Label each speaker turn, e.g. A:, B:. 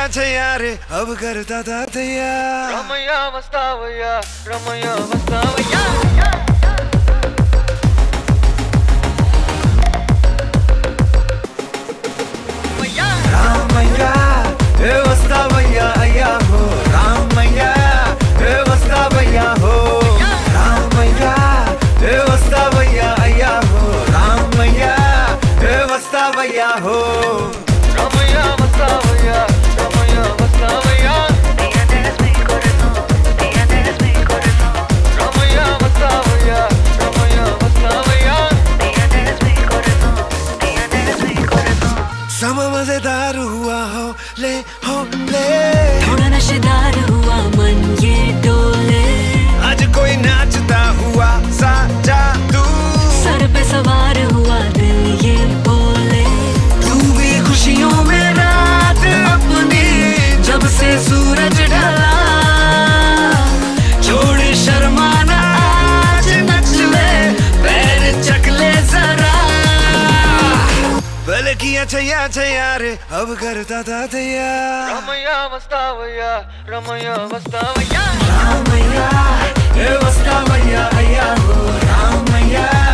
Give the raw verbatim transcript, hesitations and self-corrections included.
A: छैया छैया रे अब करता था तैयार
B: रमैया मस्तावैया रमैया मस्तावैया
A: रामैया ए मस्तावैया अय्या हो रामैया ए मस्तावैया हो रामैया ए मस्तावैया अय्या हो रामैया ए मस्तावैया हो
B: Ramaiah मस्तावैया Ramaiah मस्तावैया
C: Tienes mi corazón, tienes mi corazón,
B: Ramaiah मस्तावैया Ramaiah मस्तावैया
C: tienes mi corazón, tienes mi corazón.
A: समा मजेदार हुआ हो ले हो ले
C: थोड़ा नशेदार हुआ मन ये डोले,
A: आज कोई नाचता हुआ सा जादू
C: सर पे सवार हुआ दिल ये बोले,
A: तू भी खुशियों में रात अपनी जब से सूरज ढला छोड़ शर्माना आज नच ले पैर चक ले जरा भले किया छैया छैया रे अब करता था तैयार
B: रमैया मस्तावैया रमैया मस्तावैया
A: रामैया ए मस्तावैया अय्या हो रामैया